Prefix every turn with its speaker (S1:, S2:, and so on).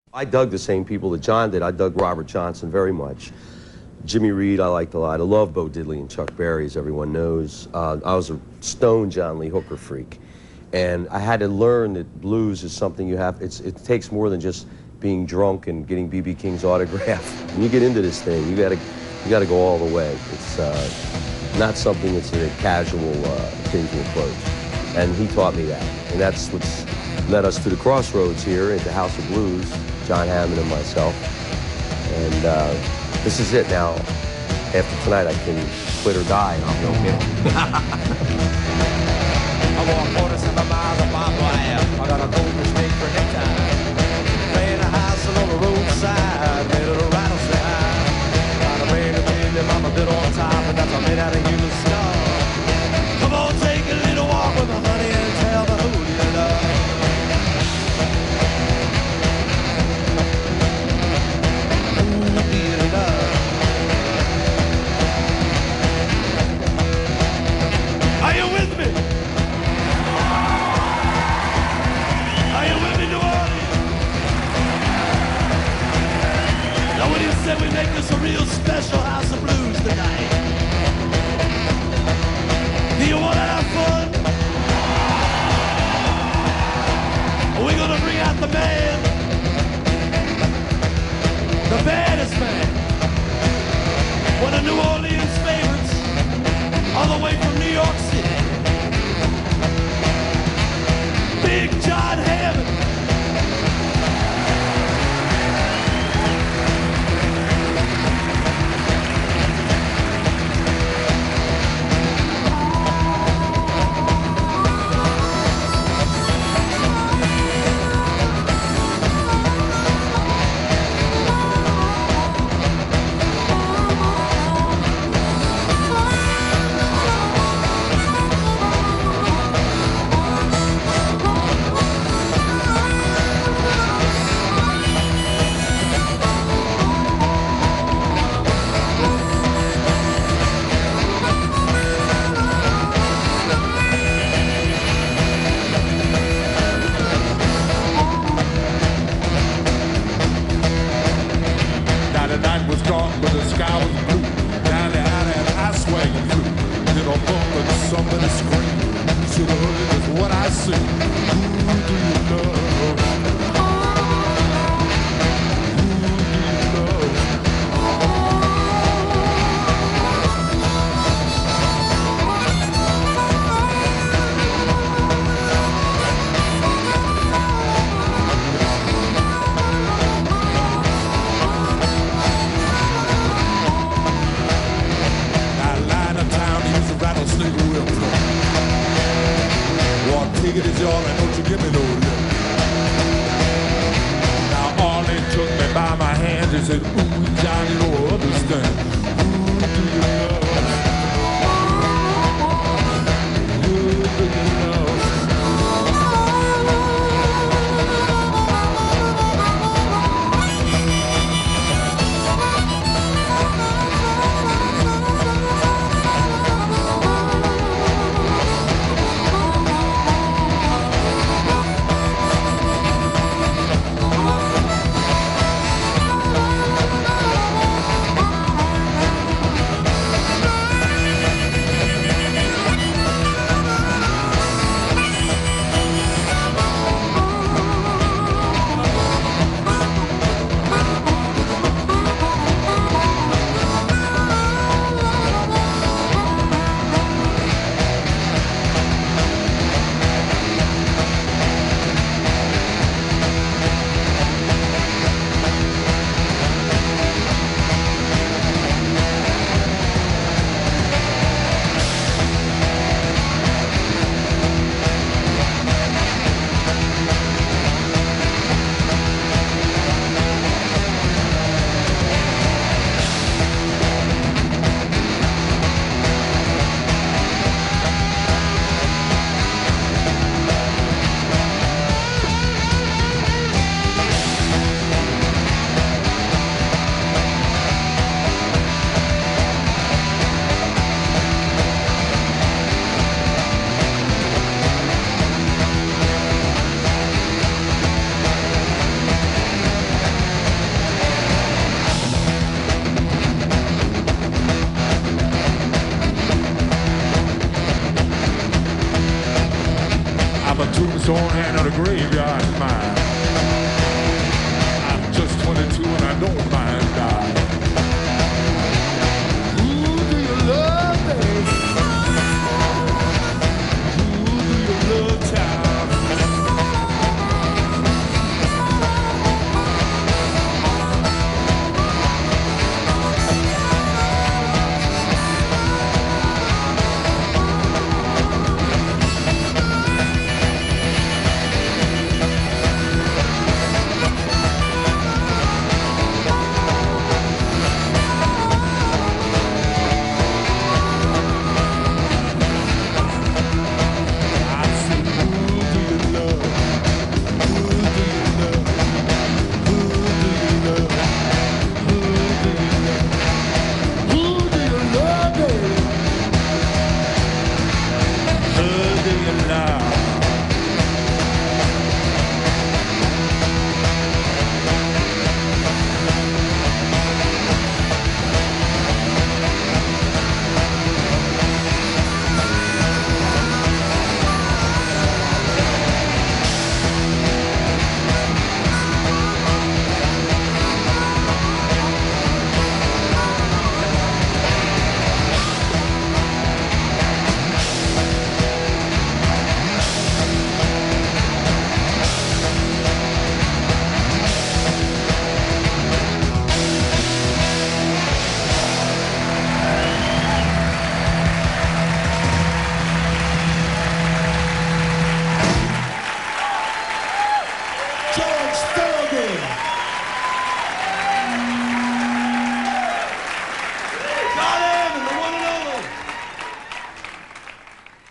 S1: I dug the same people that John did. I dug Robert Johnson very much. Jimmy Reed I liked a lot. I love Bo Diddley and Chuck Berry, as everyone knows. I was a stone John Lee Hooker freak. And I had to learn that blues is something you have, it takes more than just being drunk and getting B.B. King's autograph. When you get into this thing, you gotta go all the way. It's not something that's a casual thing to approach. And he taught me that. And that's what's led us to the crossroads here at the House of Blues, John Hammond and myself. And this is it now. After tonight, I can quit or die, and I'll be okay.
S2: I walk 47 miles of barbed wire. I got a golden snake for necktie. Playing a house along the roadside, made of a rattlesnake. Got a rain of wind and mama built on top, and that's all made out of human skull. Come on, take a little walk with my honey and tell me who you love. Are you with me? Are you with me, New Orleans? Now what do you say we make this a real special House of Blues tonight? Do you want to have fun? Are we gonna bring out the man? The baddest man? One of New Orleans' favorites, all the way from New York City. Big John Hammond.
S3: Don't handle the graveyard mine.